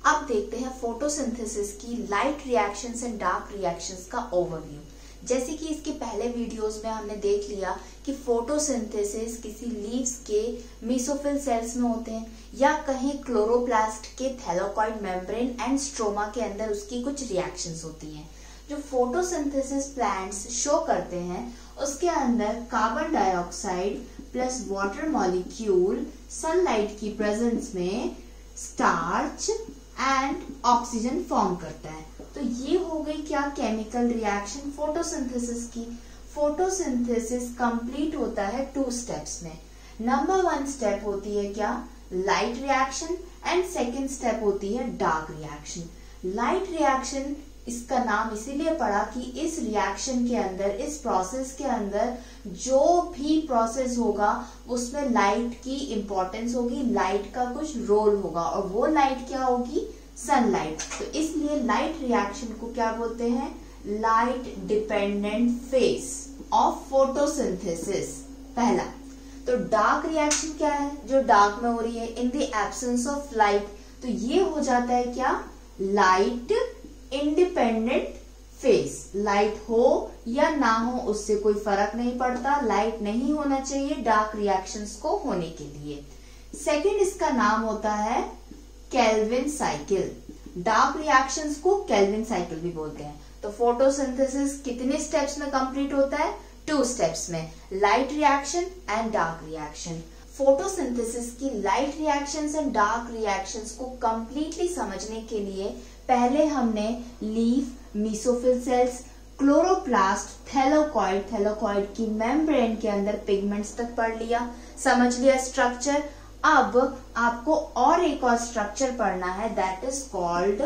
अब देखते हैं फोटोसिंथेसिस की light reactions and dark reactions का ओवरव्यू। जैसे कि इसके पहले वीडियोस में हमने देख लिया कि फोटोसिंथेसिस किसी लीव्स के मेसोफिल सेल्स में होते हैं या कहीं क्लोरोप्लास्ट के थैलेकॉइड मेम्ब्रेन एंड स्ट्रोमा के अंदर उसकी कुछ रिएक्शंस होती हैं। जो फोटोसिंथेसिस प्लांट्स शो करते हैं उसके अंदर carbon dioxide plus water molecule sunlight की प्रेजेंस में स्टार्च एंड ऑक्सीजन फॉर्म करता है। तो ये हो गई क्या केमिकल रिएक्शन फोटोसिंथेसिस की। फोटोसिंथेसिस कंप्लीट होता है 2 स्टेप्स में। नंबर 1 स्टेप होती है क्या, light reaction, and second step होती है डार्क रिएक्शन। लाइट रिएक्शन इसका नाम इसीलिए पड़ा कि इस रिएक्शन के अंदर, इस प्रोसेस के अंदर जो भी प्रोसेस होगा उसमें लाइट की इंपॉर्टेंस होगी, लाइट का कुछ रोल होगा, और वो लाइट क्या होगी, सनलाइट। तो इसलिए लाइट रिएक्शन को क्या बोलते हैं, light dependent phase of photosynthesis, पहला। तो डार्क रिएक्शन क्या है, जो डार्क में हो रही है, in the absence of light, तो ये हो जाता है क्या, लाइट इंडिपेंडेंट फेज। लाइट हो या ना हो उससे कोई फर्क नहीं पड़ता, लाइट नहीं होना चाहिए डार्क रिएक्शंस को होने के लिए। सेकंड इसका नाम होता है केल्विन साइकिल। डार्क रिएक्शंस को केल्विन साइकिल भी बोलते हैं। तो फोटोसिंथेसिस कितने स्टेप्स में कंप्लीट होता है, 2 स्टेप्स में, light reaction and dark reaction. Photosynthesis की light reactions and dark reactions को कंप्लीटली समझने के लिए पहले हमने leaf, mesophyll cells, chloroplast, thylakoid की मेम्ब्रेन के अंदर पिगमेंट्स तक पढ़ लिया, समझ लिया स्ट्रक्चर। अब आपको और एक और स्ट्रक्चर पढ़ना है, दैट इज कॉल्ड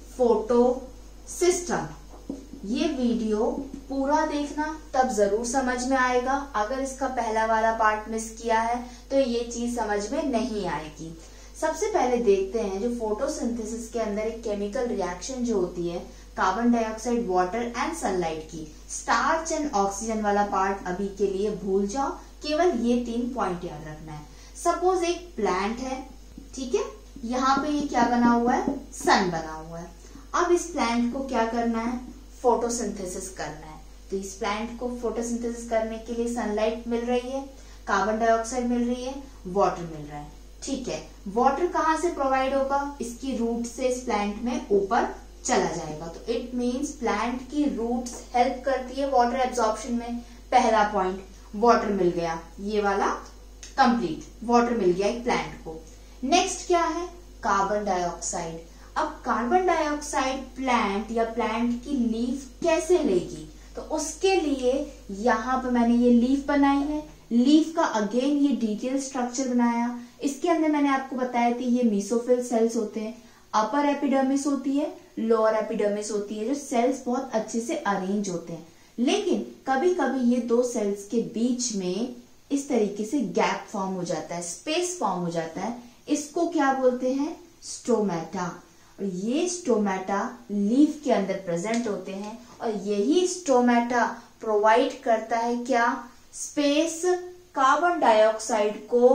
फोटोसिस्टम। ये वीडियो पूरा देखना, तब जरूर समझ में आएगा। अगर इसका पहला वाला पार्ट मिस किया है तो ये चीज समझ में नहीं आएगी। सबसे पहले देखते हैं जो फोटोसिंथेसिस के अंदर एक केमिकल रिएक्शन जो होती है carbon dioxide, water and sunlight की। स्टार्च एंड ऑक्सीजन वाला पार्ट अभी के लिए भूल जाओ, केवल ये 3 पॉइंट याद रखना है। सपोज एक प्लांट है, ठीक है, यहाँ पे ये क्या बना हुआ है, सन बना हुआ है। अब इस प्लांट को क्या करना है, फोटोसिंथेसिस करना है। तो इस प्लांट को फोटोसिंथेसिस करने के लिए सनलाइट मिल रही है, कार्बन डाइऑक्साइड मिल रही है, वाटर मिल रहा है, ठीक है। वाटर कहाँ से प्रोवाइड होगा, इसकी रूट से इस प्लांट में ऊपर चला जाएगा। तो इट मींस प्लांट की रूट्स हेल्प करती है वाटर एब्जॉर्प्शन में। पहला पॉइंट, वाटर मिल गया, ये वाला कंप्लीट, वाटर मिल गया एक प्लांट को। नेक्स्ट क्या है, कार्बन डाइऑक्साइड। अब कार्बन डाइऑक्साइड प्लांट या प्लांट की लीफ कैसे लेगी, तो उसके लिए यहाँ पे मैंने ये लीफ बनाई है। लीफ का अगेन ये डिटेल स्ट्रक्चर बनाया। इसके अंदर मैंने आपको बताया थी ये मेसोफिल सेल्स होते हैं, अपर एपिडर्मिस होती है, लोअर एपिडर्मिस होती है, जो सेल्स बहुत अच्छे से अरेंज होते हैं। लेकिन कभी कभी ये 2 सेल्स के बीच में इस तरीके से गैप फॉर्म हो जाता है, स्पेस फॉर्म हो जाता है। इसको क्या बोलते हैं, स्टोमेटा। और ये स्टोमेटा लीफ के अंदर प्रेजेंट होते हैं, और यही स्टोमेटा प्रोवाइड करता है क्या, स्पेस कार्बन डाइऑक्साइड को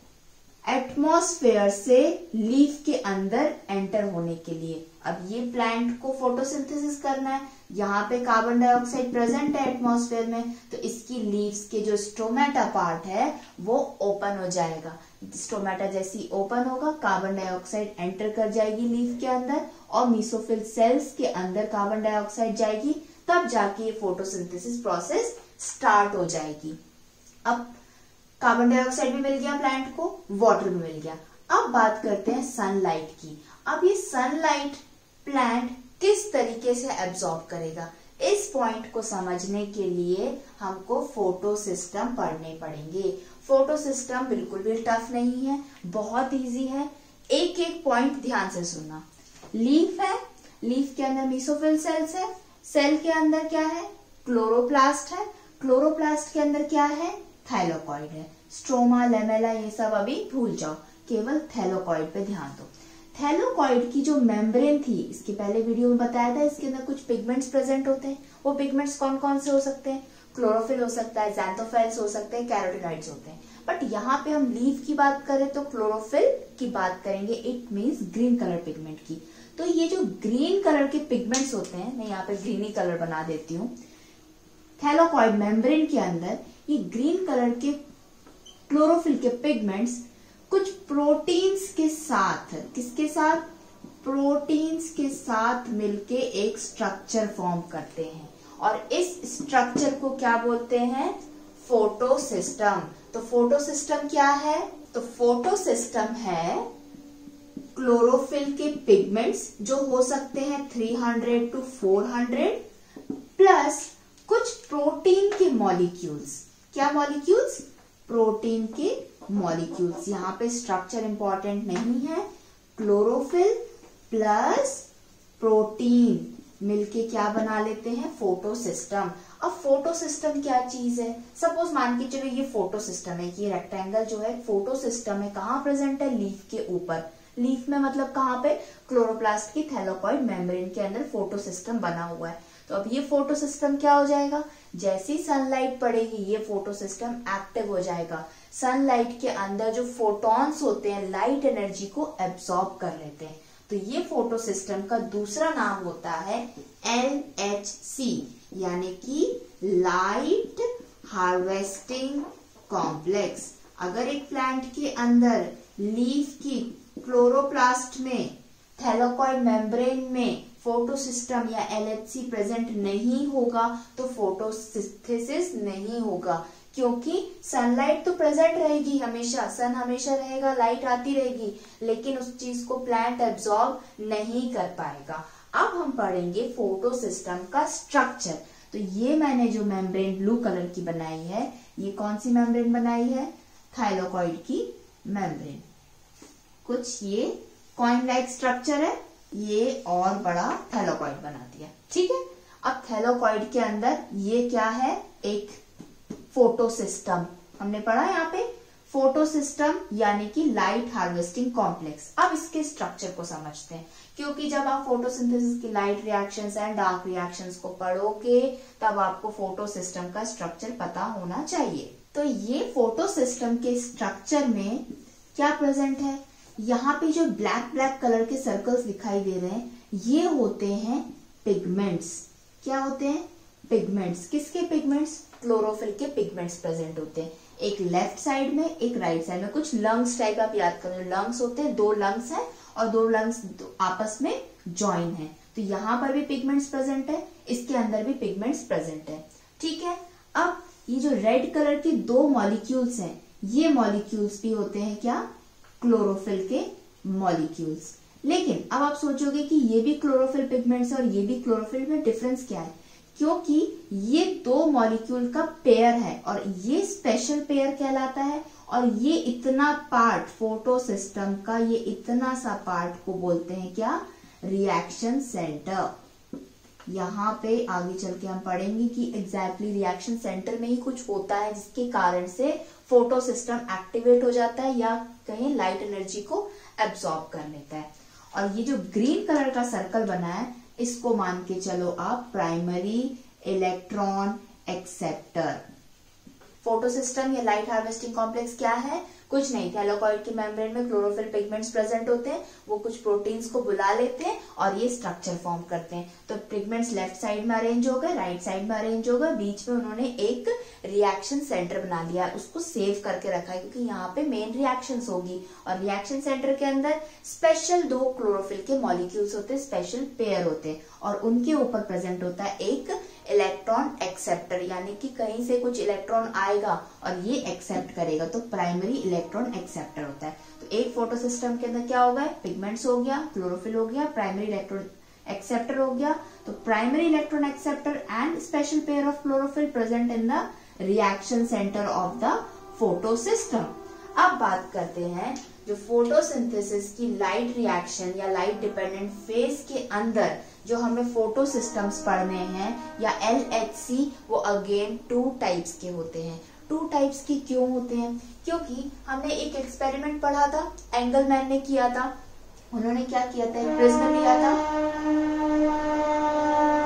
एटमॉस्फेयर से लीफ के अंदर एंटर होने के लिए। अब ये प्लांट को फोटोसिंथेसिस करना है, यहाँ पे कार्बन डाइऑक्साइड प्रेजेंट है एटमॉस्फेयर में, तो इसकी लीव्स के जो स्टोमेटा पार्ट है वो ओपन हो जाएगा। स्टोमेटा जैसी ओपन होगा, कार्बन डाइऑक्साइड एंटर कर जाएगी लीफ के अंदर, और मेसोफिल सेल्स के अंदर कार्बन डाइऑक्साइड जाएगी, तब जाके ये फोटोसिंथेसिस प्रोसेस स्टार्ट हो जाएगी। अब कार्बन डाइऑक्साइड भी मिल गया प्लांट को, वाटर भी मिल गया। अब बात करते हैं सनलाइट की। अब ये सनलाइट प्लांट किस तरीके से एब्जॉर्ब करेगा, इस पॉइंट को समझने के लिए हमको फोटो सिस्टम पढ़ने पड़ेंगे। फोटो सिस्टम बिल्कुल भी टफ नहीं है, बहुत इजी है। एक एक पॉइंट ध्यान से सुनना। लीफ है, लीफ के अंदर मेसोफिल सेल्स है, सेल के अंदर क्या है, क्लोरोप्लास्ट है, क्लोरोप्लास्ट के अंदर क्या है, थैलेकॉइड है। स्ट्रोमा, लेमेला ये सब अभी भूल जाओ, केवल थैलेकॉइड पे ध्यान दो। थैलेकॉइड की जो मेम्ब्रेन थी, इसके पहले वीडियो में बताया था, इसके अंदर कुछ पिगमेंट्स प्रेजेंट होते हैं। वो पिगमेंट्स कौन कौन से हो सकते हैं, क्लोरोफिल हो सकता है, ज़ैंथोफाइल्स हो सकते हैं, कैरोटीनॉइड्स होते हैं। बट यहाँ पे हम लीफ की बात करें तो क्लोरोफिल की बात करेंगे, it means green colour pigment की। तो ये जो ग्रीन कलर के पिगमेंट्स होते हैं, मैं यहाँ पे ग्रीनी कलर बना देती हूँ, थैलाकॉइड मेम्ब्रेन के अंदर ये ग्रीन कलर के क्लोरोफिल के पिगमेंट्स कुछ प्रोटीन्स के साथ, किसके साथ, प्रोटीन्स के साथ मिलके एक स्ट्रक्चर फॉर्म करते हैं और इस स्ट्रक्चर को क्या बोलते हैं, फोटोसिस्टम। तो फोटोसिस्टम क्या है, तो फोटोसिस्टम है क्लोरोफिल के पिगमेंट्स जो हो सकते हैं 300 to 400 प्लस कुछ प्रोटीन के मॉलिक्यूल्स। क्या मॉलिक्यूल्स, प्रोटीन के मॉलिक्यूल्स। यहाँ पे स्ट्रक्चर इंपॉर्टेंट नहीं है, क्लोरोफिल प्लस प्रोटीन मिलके क्या बना लेते हैं, फोटोसिस्टम। अब फोटोसिस्टम क्या चीज है, सपोज मान के चलो ये फोटोसिस्टम है, ये रेक्टेंगल जो है फोटोसिस्टम है, कहाँ प्रेजेंट है, लीफ के ऊपर। लीफ में मतलब कहाँ पे, क्लोरोप्लास्ट की थैलाकॉइड मेम्ब्रेन के अंदर फोटोसिस्टम बना हुआ है। तो अब ये फोटोसिस्टम क्या हो जाएगा, जैसी सनलाइट पड़ेगी ये फोटोसिस्टम एक्टिव हो जाएगा। सनलाइट के अंदर जो फोटॉन्स होते हैं लाइट एनर्जी को एब्सॉर्ब कर लेते हैं। तो ये फोटोसिस्टम का दूसरा नाम होता है LHC, यानी कि लाइट हार्वेस्टिंग कॉम्प्लेक्स। अगर एक प्लांट के अंदर लीफ की क्लोरोप्लास्ट में, थैलाकॉइड मेम्ब्रेन में फोटोसिस्टम या LHC प्रेजेंट नहीं होगा तो फोटोसिंथेसिस नहीं होगा, क्योंकि सनलाइट तो प्रेजेंट रहेगी हमेशा, सन हमेशा रहेगा, लाइट आती रहेगी, लेकिन उस चीज को प्लांट एब्जॉर्ब नहीं कर पाएगा। अब हम पढ़ेंगे फोटोसिस्टम का स्ट्रक्चर। तो ये मैंने जो मेम्ब्रेन ब्लू कलर की बनाई है, ये कौन सी मेम्ब्रेन बनाई है, थाइलाकॉइड की मेम्ब्रेन। कुछ ये कॉइन लाइक स्ट्रक्चर है, ये और बड़ा थैलाकॉइड बना दिया, ठीक है। अब थैलाकॉइड के अंदर ये क्या है, एक फोटोसिस्टम, हमने पढ़ा यहाँ पे फोटोसिस्टम यानी कि लाइट हार्वेस्टिंग कॉम्प्लेक्स। अब इसके स्ट्रक्चर को समझते हैं, क्योंकि जब आप फोटोसिंथेसिस की light reactions and dark reactions को पढ़ोगे तब आपको फोटोसिस्टम का स्ट्रक्चर पता होना चाहिए। तो ये फोटोसिस्टम के स्ट्रक्चर में क्या प्रेजेंट है, यहाँ पे जो ब्लैक ब्लैक कलर के सर्कल्स दिखाई दे रहे हैं ये होते हैं पिगमेंट्स। क्या होते हैं, पिगमेंट्स। किसके पिगमेंट्स, क्लोरोफिल के पिगमेंट्स प्रेजेंट होते हैं, एक लेफ्ट साइड में एक राइट साइड में। कुछ लंग्स टाइप आप याद करो, लंग्स होते हैं, दो लंग्स हैं और दो लंग्स आपस में ज्वाइन है। तो यहाँ पर भी पिगमेंट्स प्रेजेंट है, इसके अंदर भी पिगमेंट्स प्रेजेंट है, ठीक है। अब ये जो रेड कलर के दो मॉलिक्यूल्स हैं, ये मॉलिक्यूल्स भी होते हैं क्या, क्लोरोफिल के मॉलिक्यूल्स। लेकिन अब आप सोचोगे कि ये भी क्लोरोफिल पिगमेंट्स और ये भी क्लोरोफिल, में डिफरेंस क्या है, क्योंकि ये दो मॉलिक्यूल का पेयर है और ये स्पेशल पेयर कहलाता है, और ये इतना पार्ट फोटोसिस्टम का, ये इतना सा पार्ट को बोलते हैं क्या, रिएक्शन सेंटर। यहाँ पे आगे चल के हम पढ़ेंगे कि एग्जैक्टली रिएक्शन सेंटर में ही कुछ होता है जिसके कारण से फोटोसिस्टम एक्टिवेट हो जाता है या कहीं लाइट एनर्जी को एब्सॉर्ब कर लेता है। और ये जो ग्रीन कलर का सर्कल बना है इसको मान के चलो आप प्राइमरी इलेक्ट्रॉन एक्सेप्टर। फोटोसिस्टम या लाइट हार्वेस्टिंग कॉम्प्लेक्स क्या है, कुछ नहीं, थैलाकॉइड की मेम्ब्रेन में क्लोरोफिल पिगमेंट्स प्रेजेंट होते हैं, वो कुछ प्रोटीन्स को बुला लेते हैं और ये स्ट्रक्चर फॉर्म करते हैं। तो पिगमेंट्स लेफ्ट साइड में अरेंज हो गए, राइट साइड में अरेंज हो गए, बीच में उन्होंने एक रिएक्शन सेंटर बना लिया, उसको सेव करके रखा है क्योंकि यहाँ पे मेन रिएक्शंस होगी। और रिएक्शन सेंटर के अंदर स्पेशल दो क्लोरोफिल के मॉलिक्यूल्स होते हैं, स्पेशल पेयर होते हैं, और उनके ऊपर प्रेजेंट होता है एक इलेक्ट्रॉन एक्सेप्टर, यानी कि कहीं से कुछ इलेक्ट्रॉन आएगा और ये एक्सेप्ट करेगा, तो प्राइमरी इलेक्ट्रॉन एक्सेप्टर होता है। तो एक फोटोसिस्टम के अंदर क्या होगा, पिगमेंट्स हो गया, क्लोरोफिल हो गया, प्राइमरी इलेक्ट्रॉन एक्सेप्टर हो गया। तो primary electron acceptor and special pair of chlorophyll present in the reaction centre of the photosystem. अब बात करते हैं जो फोटोसिंथेसिस की लाइट रिएक्शन या लाइट डिपेंडेंट फेज के अंदर जो हमें फोटोसिस्टम्स पढ़ने हैं या LHC, वो अगेन 2 टाइप्स के होते हैं। 2 टाइप्स के क्यों होते हैं, क्योंकि हमने एक एक्सपेरिमेंट पढ़ा था, एंगलमैन ने किया था। उन्होंने क्या किया था, एक प्रिज्म लिया था,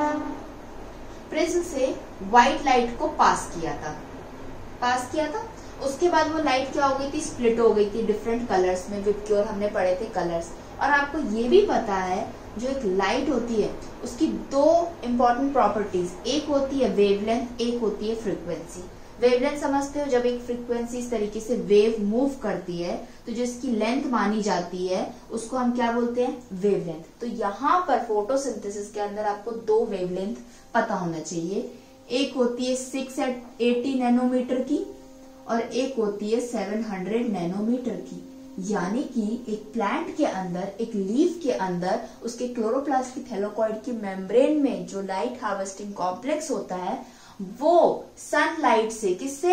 प्रिज्म से व्हाइट लाइट को पास किया था उसके बाद वो लाइट क्या हो गई थी, स्प्लिट हो गई थी डिफरेंट कलर्स में। विबग्योर हमने पढ़े थे कलर्स। और आपको ये भी पता है जो एक लाइट होती है उसकी दो इंपॉर्टेंट प्रॉपर्टीज, एक होती है वेवलेंथ, एक होती है फ्रीक्वेंसी। वेवलेंथ समझते हो, जब एक फ्रीक्वेंसी इस तरीके से वेव मूव करती है तो जिसकी लेंथ मानी जाती है उसको हम क्या बोलते हैं, वेवलेंथ। तो यहाँ पर फोटोसिंथेसिस के अंदर आपको दो वेवलेंथ पता होना चाहिए। एक होती है 680 नैनोमीटर की और एक होती है 700 नैनोमीटर की। यानी कि एक प्लांट के अंदर, एक लीफ के अंदर उसके क्लोरोप्लास्ट की थैलेकॉइड की मेम्ब्रेन में जो लाइट हार्वेस्टिंग कॉम्प्लेक्स होता है वो सनलाइट से, किससे,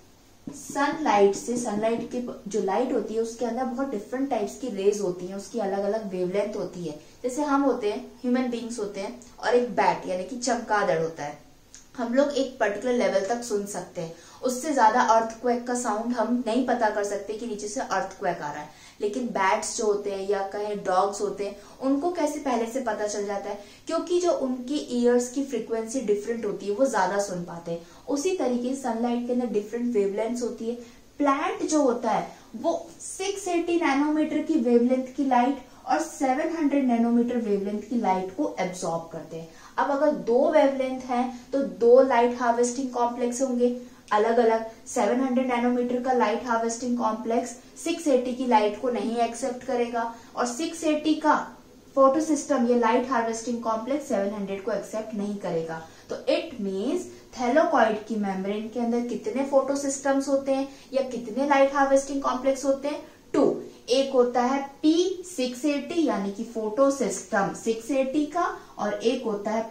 सनलाइट से, सनलाइट की जो लाइट होती है उसके अंदर बहुत डिफरेंट टाइप्स की रेज होती हैं, उसकी अलग अलग वेवलेंथ होती है। जैसे हम होते हैं, ह्यूमन बींग्स होते हैं, और एक बैट यानी कि चमगादड़ होता है। हम लोग एक पर्टिकुलर लेवल तक सुन सकते हैं, उससे ज्यादा अर्थक्वेक का साउंड हम नहीं पता कर सकते कि नीचे से अर्थक्वेक आ रहा है। लेकिन बैट्स जो होते हैं या कहें डॉग्स होते हैं, उनको कैसे पहले से पता चल जाता है, क्योंकि जो उनकी ईयर्स की फ्रीक्वेंसी डिफरेंट होती है, वो ज्यादा सुन पाते हैं। उसी तरीके से सनलाइट के अंदर डिफरेंट वेवलेंथ्स होती है। प्लांट जो होता है वो 680 नैनोमीटर की वेवलेंथ की लाइट और 700 नैनोमीटर वेवलेंथ की लाइट को एब्सॉर्ब करते हैं। अब अगर दो वेवलेंथ है तो दो लाइट हार्वेस्टिंग कॉम्प्लेक्स होंगे अलग अलग। 700 नैनोमीटर का लाइट हार्वेस्टिंग कॉम्प्लेक्स 680 की लाइट को नहीं एक्सेप्ट करेगा, और 680 का फोटो सिस्टम ये लाइट हार्वेस्टिंग कॉम्प्लेक्स 700 को एक्सेप्ट नहीं करेगा। तो इट मीन्स थैलेकॉइड की मेम्ब्रेन के अंदर कितने फोटो सिस्टम्स होते हैं या कितने लाइट हार्वेस्टिंग कॉम्प्लेक्स होते हैं, 2। एक होता है P680 यानी कि फोटो सिस्टम 680 का, और एक होता है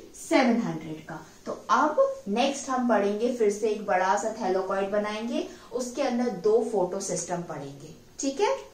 P700 का। तो अब नेक्स्ट हम पढ़ेंगे, फिर से एक बड़ा सा थैलेकॉइड बनाएंगे, उसके अंदर दो फोटो सिस्टम पढ़ेंगे, ठीक है।